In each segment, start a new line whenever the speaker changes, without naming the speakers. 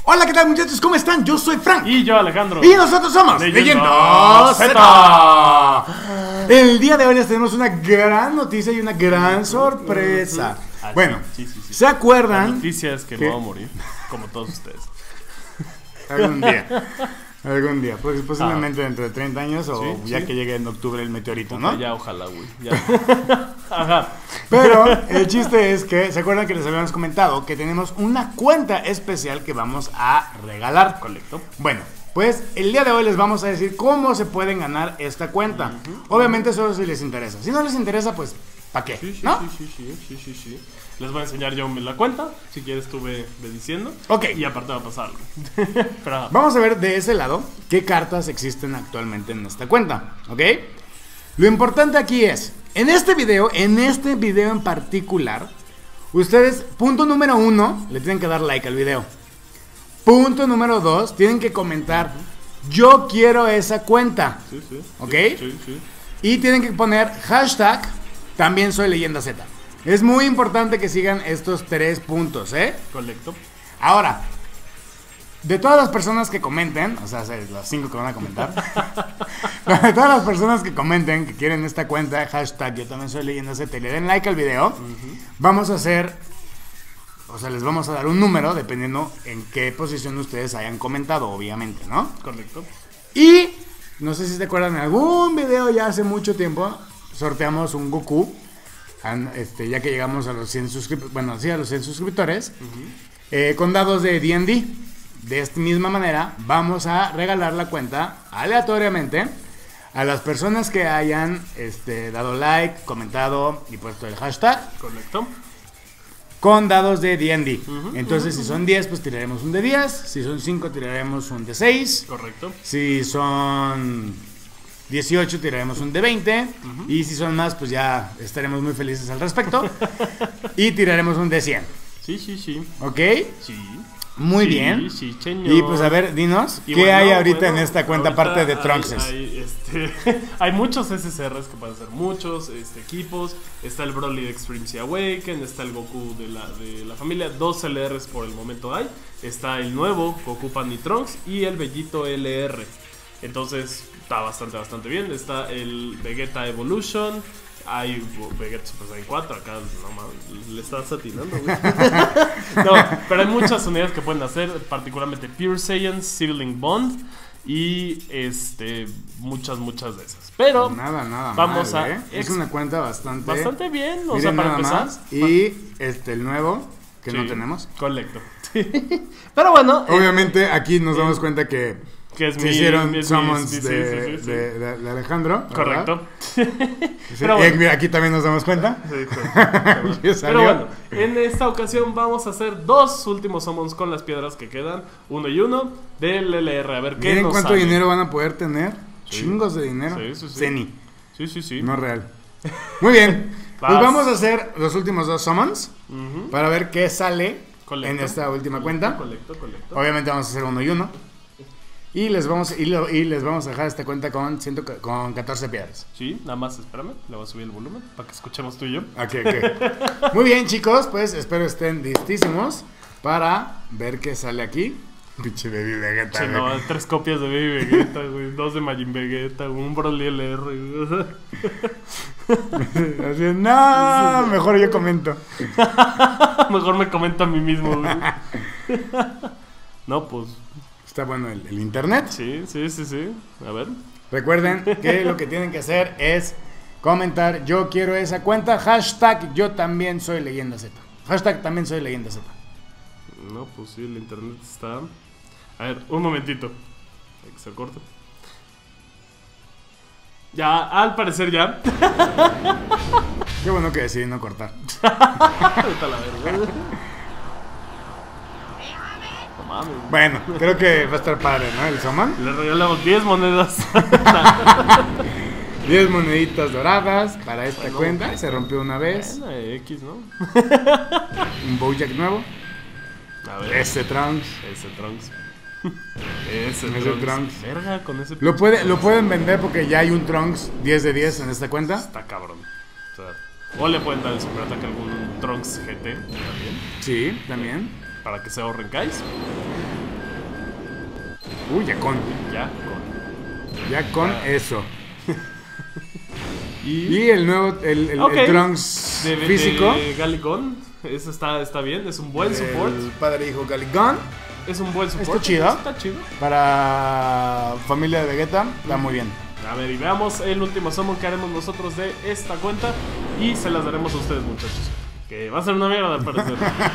Hola, ¿qué tal, muchachos? ¿Cómo están? Yo soy Frank.
Y yo, Alejandro.
Y nosotros somos
Leyenda
Z. El día de hoy les tenemos una gran noticia y una gran sorpresa. Bueno,
sí.
¿se acuerdan?
La noticia es que me voy a morir, como todos ustedes.
Algún día, pues posiblemente dentro de 30 años o ya que llegue en octubre el meteorito, ¿no?
Ya, ojalá, güey. Ya. Ajá.
Pero el chiste es que, ¿se acuerdan que les habíamos comentado que tenemos una cuenta especial que vamos a regalar?
Correcto.
Bueno, pues el día de hoy les vamos a decir cómo se pueden ganar esta cuenta. Obviamente solo si les interesa. Si no les interesa, pues, ¿para qué?
Sí.
¿No?
Sí. Les voy a enseñar yo la cuenta. Si quieres, tú ve diciendo.
Ok.
Y aparte va a pasar algo. Pero,
vamos a ver de ese lado qué cartas existen actualmente en esta cuenta, ¿ok? Lo importante aquí es, en este video en particular, ustedes, punto número 1, le tienen que dar like al video. Punto número 2, tienen que comentar, yo quiero esa cuenta, ¿ok?
Sí.
Y tienen que poner hashtag, también soy Leyenda Z. Es muy importante que sigan estos 3 puntos, ¿eh?
Correcto.
Ahora, de todas las personas que comenten, o sea, las 5 que van a comentar, de todas las personas que comenten que quieren esta cuenta, hashtag yo también soy Leyenda Z, y le den like al video, vamos a hacer, o sea, les vamos a dar un número dependiendo en qué posición ustedes hayan comentado, obviamente, ¿no?
Correcto.
Y, no sé si se acuerdan, en algún video ya hace mucho tiempo, sorteamos un Goku, ya que llegamos a los 100 suscriptores, bueno, sí, a los 100 suscriptores, con dados de D&D. De esta misma manera, vamos a regalar la cuenta aleatoriamente a las personas que hayan dado like, comentado y puesto el hashtag.
Correcto.
Con dados de D&D. Entonces, si son 10, pues tiraremos un de 10. Si son 5, tiraremos un de 6.
Correcto.
Si son 18, tiraremos un de 20. Y si son más, pues ya estaremos muy felices al respecto. Y tiraremos un de 100.
Sí.
¿Ok?
Sí.
Muy bien.
Sí, señor.
Y pues a ver, dinos,
Y
¿qué
bueno,
hay ahorita en esta cuenta aparte de
hay-
Trunkses?
Hay muchos SSRs que pueden ser muchos equipos. Está el Broly de Extreme Sea Awaken. Está el Goku de la familia. 2 LRs por el momento hay. Está el nuevo Goku Pan y Trunks. Y el Bellito LR. Entonces está bastante bien. Está el Vegeta Evolution. Hay Vegeta Super Saiyan 4, acá no mames, le estás atinando, güey. No, pero hay muchas unidades que pueden hacer, particularmente Pure Saiyan, Sibling Bond y muchas de esas. Pero
Nada
vamos
mal,
a
es una cuenta bastante
bien, o
miren,
sea, para
nada
empezar.
más. Y el nuevo que no
Sí,
tenemos.
Correcto. Pero bueno,
Obviamente aquí nos damos cuenta que
es
se hicieron
es
summons
sí.
de Alejandro, ¿verdad?
Correcto.
Sí,
Pero bueno.
mira, aquí también nos damos cuenta.
Sí,
Ya salió.
pero bueno, en esta ocasión vamos a hacer 2 últimos summons con las piedras que quedan, 1 y 1 del LR. A ver qué
Miren
nos
cuánto
sale.
dinero van a poder tener.
Sí.
Chingos de dinero.
Sí.
Zeni,
Sí.
no real. Muy bien. Pues
Vas.
vamos a hacer los últimos 2 summons para ver qué sale
Correcto.
en esta última cuenta.
Correcto.
Obviamente vamos a hacer 1 y 1. Y les vamos a dejar esta cuenta con 14 piedras.
Sí, nada más espérame, le voy a subir el volumen para que escuchemos tú y yo.
Ok. Muy bien, chicos, pues espero estén listísimos para ver qué sale aquí. Pinche Baby Vegeta.
Sí, no, 3 copias de Baby Vegeta, güey, 2 de Majin Vegeta, un Broly LR, güey.
Así, no, mejor yo comento.
Mejor me comento a mí mismo, güey. No, pues
Está bueno el internet.
sí. A ver.
Recuerden que lo que tienen que hacer es comentar yo quiero esa cuenta, hashtag yo también soy Leyenda Z. Hashtag también soy Leyenda Z.
No, pues sí, el internet está. A ver, un momentito. Hay que ser corto. Ya, al parecer ya.
Qué bueno que decidí no cortar.
Ahorita la verga. No mames.
Bueno, creo que va a estar padre, ¿no? El summon.
Le regalamos 10 monedas.
10 moneditas doradas para esta
Bueno,
cuenta. Se rompió una vez.
Bueno, X, ¿no?
Un Bojack nuevo.
A ver.
Ese Trunks.
Ese Trunks.
Ese Trunks.
Verga, con ese.
Lo pueden vender porque ya hay un Trunks 10 de 10 en esta cuenta.
Está cabrón. O sea, o le pueden dar el superataque a algún Trunks GT también.
Sí, también.
Para que se ahorren Kais.
Ya con
Ya.
eso. Y el nuevo, el Trunks físico.
De Galicon. Eso está bien, es un buen support.
El padre e hijo Galicon.
Es un buen support.
Está chido. Para familia de Vegeta, está muy bien.
A ver, y veamos el último summon que haremos nosotros de esta cuenta. Y se las daremos a ustedes, muchachos. Que va a ser una mierda al parecer.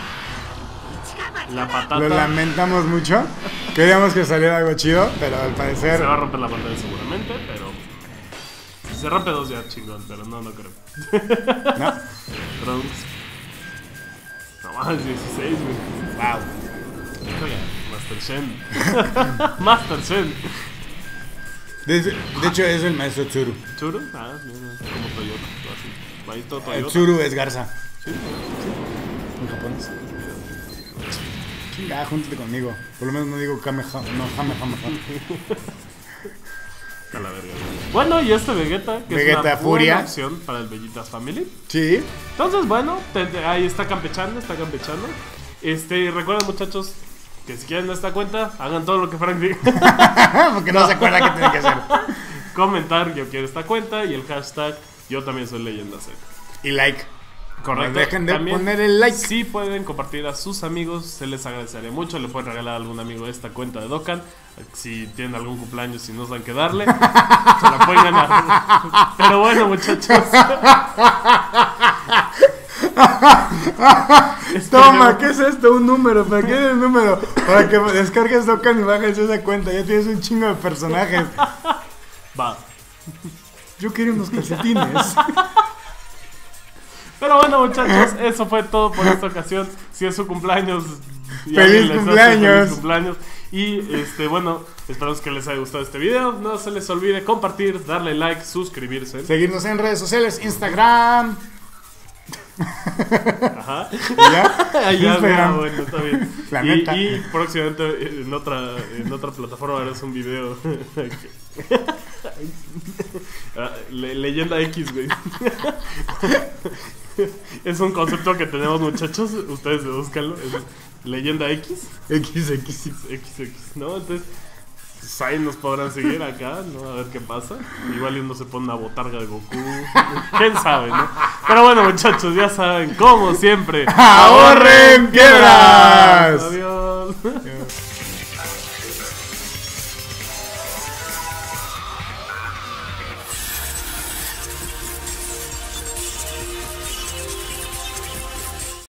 La patata.
Lo lamentamos mucho. Queríamos que saliera algo chido, pero al parecer.
Se va a romper la pantalla seguramente, pero. Si se rompe 2 ya chingón, pero no creo.
No.
Trunks. No más, 16, güey.
Wow.
Master Shen. Master Shen.
De hecho, es el maestro Tsuru.
¿Churu? Ah, mira, como Toyota. Así. Maestro Toyota.
El Tsuru es Garza.
Sí.
En japonés. Chinga, júntate conmigo. Por lo menos no digo Kamehameha. No, Kamehameha.
A la verga. Bueno, y este Vegeta, que
Vegeta
es una
Furia.
buena opción para el Vegetas Family.
Sí.
Entonces, bueno, ahí está campechando. Recuerden, muchachos, que si quieren esta cuenta, hagan todo lo que Frank diga.
Porque no se acuerda qué tiene que hacer.
Comentar, yo quiero esta cuenta, y el hashtag, yo también soy Leyenda Z.
Y like.
Correcto.
No dejen de
También,
poner el like.
si pueden compartir a sus amigos, se les agradecería mucho. Le pueden regalar a algún amigo esta cuenta de Dokkan. Si tienen algún cumpleaños y no saben qué darle, se la pueden ganar. Pero bueno, muchachos.
Toma, ¿qué es esto? Un número. ¿Para qué es el número? Para que descargues Dokkan y bajes esa cuenta. Ya tienes un chingo de personajes.
Va.
Yo quería unos calcetines.
Pero bueno, muchachos, eso fue todo por esta ocasión. Si es su cumpleaños,
¡Feliz cumpleaños!
¡Feliz cumpleaños! Y bueno, esperamos que les haya gustado este video. No se les olvide compartir, darle like, suscribirse.
Seguirnos en redes sociales, Instagram.
Ajá.
¿Y ya?
Ya,
Instagram.
bueno, está bien.
La neta.
Y próximamente en otra plataforma harás un video. Leyenda X, güey. Es un concepto que tenemos, muchachos. Ustedes búscanlo. Es Leyenda X. XX, ¿no? Entonces, pues ahí nos podrán seguir acá, ¿no? A ver qué pasa. Igual uno se pone una botarga de Goku. ¿Quién sabe, no? Pero bueno, muchachos, ya saben, como siempre,
¡ahorren piedras!
Adiós.